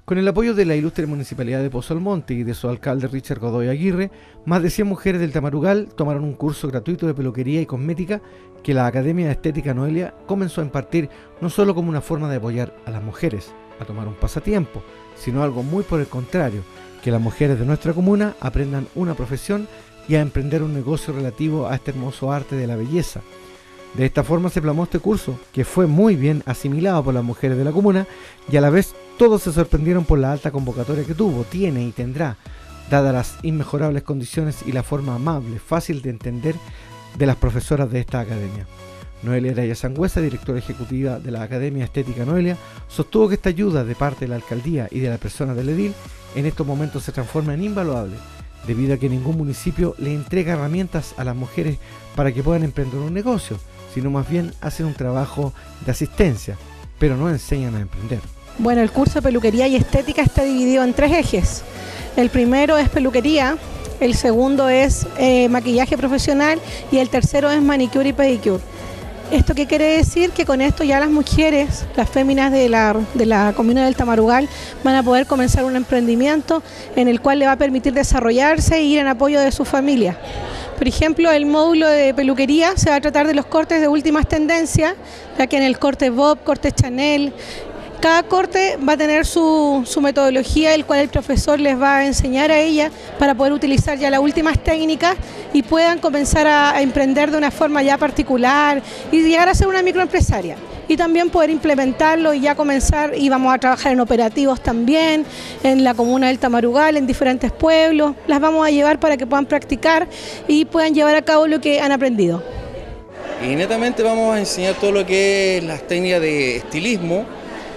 Con el apoyo de la ilustre Municipalidad de Pozo Almonte y de su alcalde Richard Godoy Aguirre, más de 100 mujeres del Tamarugal tomaron un curso gratuito de peluquería y cosmética que la Academia de Estética Noelia comenzó a impartir no solo como una forma de apoyar a las mujeres a tomar un pasatiempo, sino algo muy por el contrario, que las mujeres de nuestra comuna aprendan una profesión y a emprender un negocio relativo a este hermoso arte de la belleza. De esta forma se plasmó este curso, que fue muy bien asimilado por las mujeres de la comuna y a la vez todos se sorprendieron por la alta convocatoria que tuvo, tiene y tendrá, dadas las inmejorables condiciones y la forma amable, fácil de entender de las profesoras de esta academia. Noelia Araya Sangüesa, directora ejecutiva de la Academia Estética Noelia, sostuvo que esta ayuda de parte de la alcaldía y de la persona del edil en estos momentos se transforma en invaluable, debido a que ningún municipio le entrega herramientas a las mujeres para que puedan emprender un negocio, sino más bien hacen un trabajo de asistencia, pero no enseñan a emprender. Bueno, el curso de peluquería y estética está dividido en 3 ejes. El primero es peluquería, el segundo es maquillaje profesional y el tercero es manicure y pedicure. ¿Esto qué quiere decir? Que con esto ya las mujeres, las féminas de la comuna del Tamarugal, van a poder comenzar un emprendimiento en el cual le va a permitir desarrollarse e ir en apoyo de su familia. Por ejemplo, el módulo de peluquería se va a tratar de los cortes de últimas tendencias, ya que en el corte Bob, corte Chanel, cada corte va a tener su metodología, el cual el profesor les va a enseñar a ella para poder utilizar ya las últimas técnicas y puedan comenzar a emprender de una forma ya particular y llegar a ser una microempresaria. Y también poder implementarlo y ya comenzar, y vamos a trabajar en operativos también, en la comuna del Tamarugal, en diferentes pueblos, las vamos a llevar para que puedan practicar y puedan llevar a cabo lo que han aprendido. Y netamente vamos a enseñar todo lo que es las técnicas de estilismo,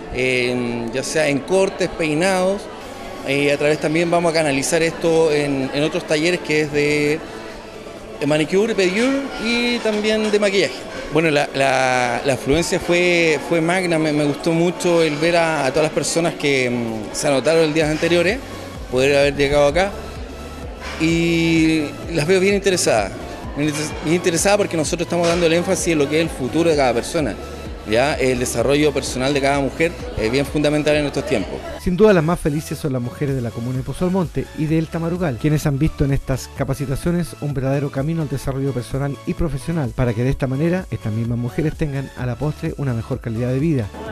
ya sea en cortes, peinados, a través también vamos a canalizar esto en otros talleres que es de manicure, pedicure y también de maquillaje. Bueno, la afluencia fue magna, me gustó mucho el ver a todas las personas que se anotaron el día anteriores, poder haber llegado acá y las veo bien interesadas porque nosotros estamos dando el énfasis en lo que es el futuro de cada persona. Ya el desarrollo personal de cada mujer es bien fundamental en estos tiempos. Sin duda las más felices son las mujeres de la comuna de Pozo Almonte y del Tamarugal, quienes han visto en estas capacitaciones un verdadero camino al desarrollo personal y profesional, para que de esta manera estas mismas mujeres tengan a la postre una mejor calidad de vida.